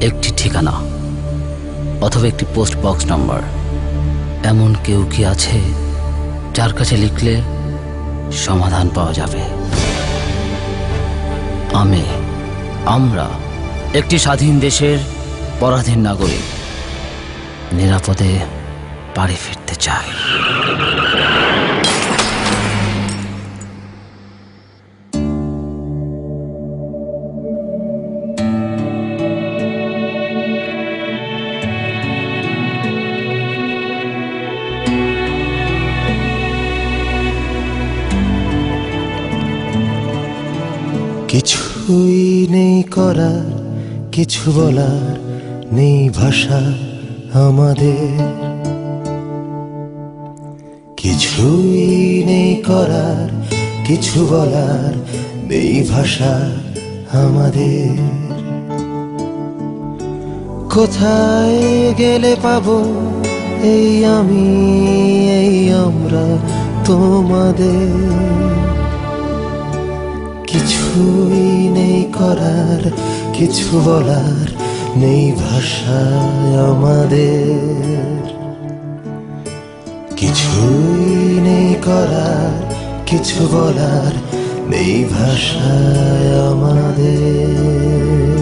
একটি ঠিকানা অথবা একটি পোস্ট বক্স নাম্বার। এমন কেউ কি আছে যার কাছে লিখলে সমাধান পাওয়া যাবে? আমরা একটি স্বাধীন দেশের পরাধীন নাগরিক নিরাপদে বাড়ি ফিরতে চাই। কিছুই নেই করার, কিছু বলার নেই ভাষা আমাদের। কিছুই নেই করার, কিছু বলার নেই ভাষা আমাদের। কোথায় গেলে পাবো এই আমি, এই আমরা তোমাদের? কিছুই নেই করার, কিছু বলার নেই ভাষা আমাদের। কিছুই নেই করার, কিছু বলার নেই ভাষা আমাদের।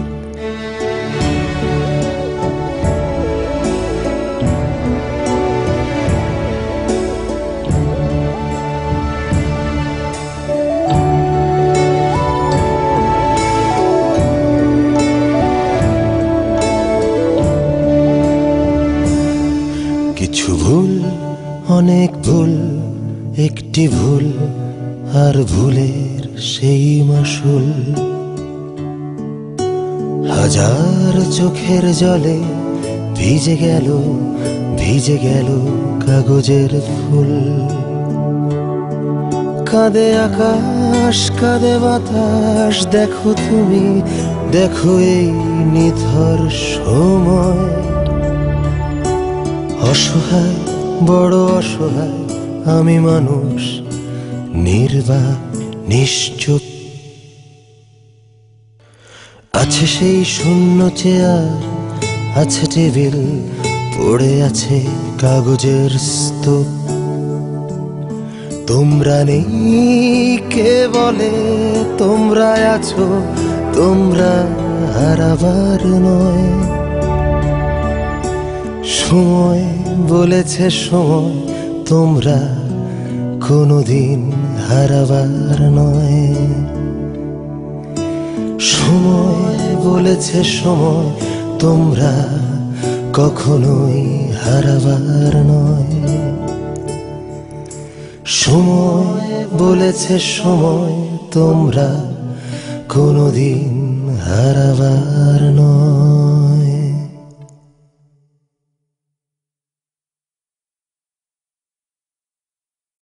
কিছু ভুল, অনেক ভুল, একটি ভুল আর ভুলের সেই মাসুল। হাজার চোখের জলে ভিজে গেল, ভিজে গেল কাগজের ফুল। কাঁদে আকাশ, কাঁদে বাতাস, দেখো তুমি, দেখো এই নিথর সময়। অসহায়, বড় অসহায় আমি মানুষ, নির্বাক নিশ্চুপ। আছে সেই শূন্য চেয়ার, আছে টেবিল, পড়ে আছে কাগজের স্তূপ। তোমরা নেই কে বলে তোমরা আছো, তোমরা হারাবার নয়। সময় বলেছে সময়, তোমরা কোনোদিন হারাবার নয়। সময় বলেছে সময়, তোমরা কখনোই হারাবার নয়। সময় বলেছে সময়, তোমরা কোনোদিন হারাবার নয়।